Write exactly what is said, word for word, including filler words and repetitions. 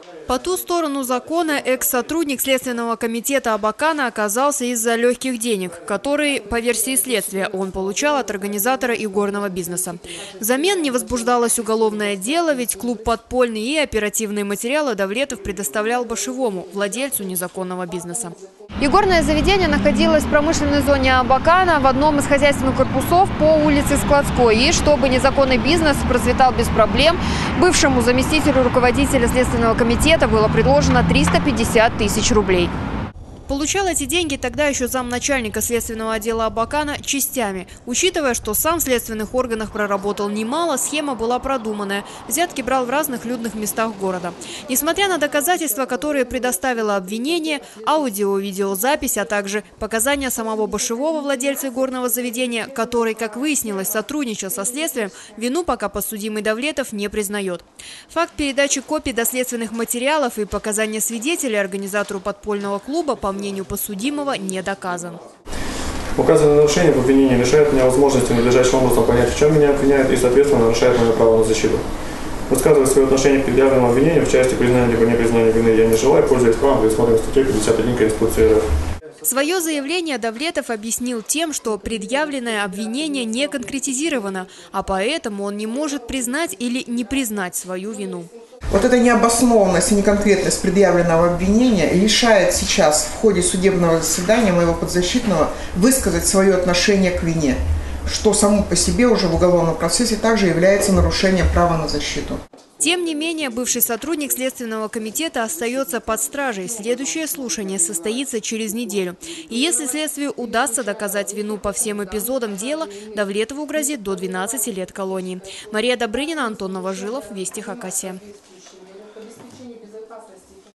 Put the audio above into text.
По ту сторону закона экс-сотрудник Следственного комитета Абакана оказался из-за легких денег, которые, по версии следствия, он получал от организатора игорного бизнеса. Взамен не возбуждалось уголовное дело, ведь клуб подпольный и оперативные материалы Давлетов предоставлял Башевому, владельцу незаконного бизнеса. Игорное заведение находилось в промышленной зоне Абакана в одном из хозяйственных корпусов по улице Складской. И чтобы незаконный бизнес процветал без проблем, бывшему заместителю руководителя Следственного комитета было предложено триста пятьдесят тысяч рублей. Получал эти деньги тогда еще замначальника следственного отдела Абакана частями. Учитывая, что сам в следственных органах проработал немало, схема была продуманная. Взятки брал в разных людных местах города. Несмотря на доказательства, которые предоставило обвинение, аудио-видеозапись, а также показания самого Башевого, владельца игорного заведения, который, как выяснилось, сотрудничал со следствием, вину пока подсудимый Давлетов не признает. Факт передачи копий доследственных материалов и показания свидетелей организатору подпольного клуба, по мнению подсудимого, не доказан. Указанное нарушение в обвинении лишает меня возможности надлежащим образом понять, в чем меня обвиняют, и, соответственно, нарушает мое право на защиту. Высказывая свое отношение к предъявленному обвинению в части признания либо непризнания вины я не желаю, пользуясь правом, предусмотренным статьей пятьдесят один Конституции РФ. Свое заявление Давлетов объяснил тем, что предъявленное обвинение не конкретизировано, а поэтому он не может признать или не признать свою вину. Вот эта необоснованность и неконкретность предъявленного обвинения лишает сейчас в ходе судебного заседания моего подзащитного высказать свое отношение к вине, что само по себе уже в уголовном процессе также является нарушением права на защиту. Тем не менее, бывший сотрудник Следственного комитета остается под стражей. Следующее слушание состоится через неделю. И если следствию удастся доказать вину по всем эпизодам дела, Давлетову грозит до двенадцати лет колонии. Мария Добрынина, Антон Новожилов, Вести Хакасия.